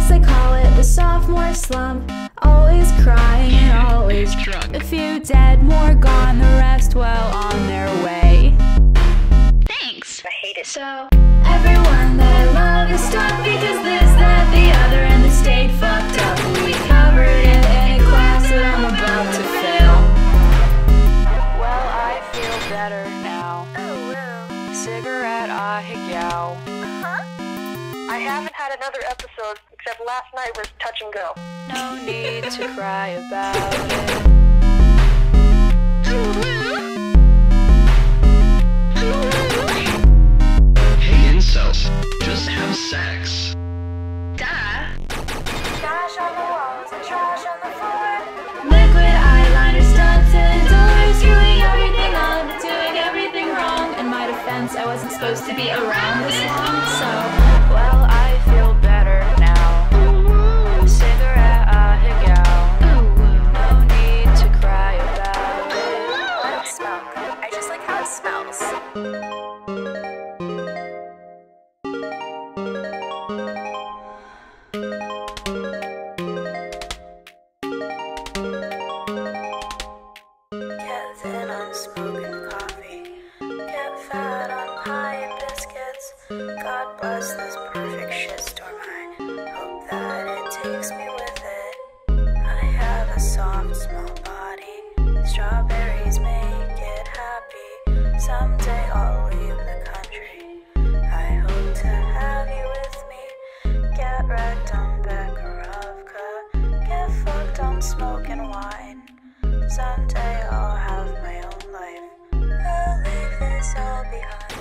guess I call it the sophomore slump. Always crying and always drunk. A few dead, more gone, the rest well on their way. Thanks. I hate it. So everyone that I love is stuck because this, that, the other, and the state fucked up. We covered it in a class that I'm about to fail. Well, I feel better now. Oh, wow. Cigarette Ahegao. I haven't had another episode, except last night was touch and go. No need to cry about it. Hey incels, just have sex. Duh. Trash on the walls and trash on the floor. Liquid eyeliner stuck to the door, screwing everything up, doing everything wrong. In my defense, I wasn't supposed to be around this long, so well, I feel better now. Cigarette Ahegao. No need to cry about it. I don't smoke. I just like how it smells. Get thin on smoking coffee. Get fat on pie and biscuits. God bless this perfect shitstorm. I hope that it takes me with it. I have a soft, small body. Strawberries make it happy. Someday I'll leave the country. I hope to have you with me. Get wrecked on Bekarovka. Get fucked on smoking wine. Someday I'll have my own life. I'll leave this all behind.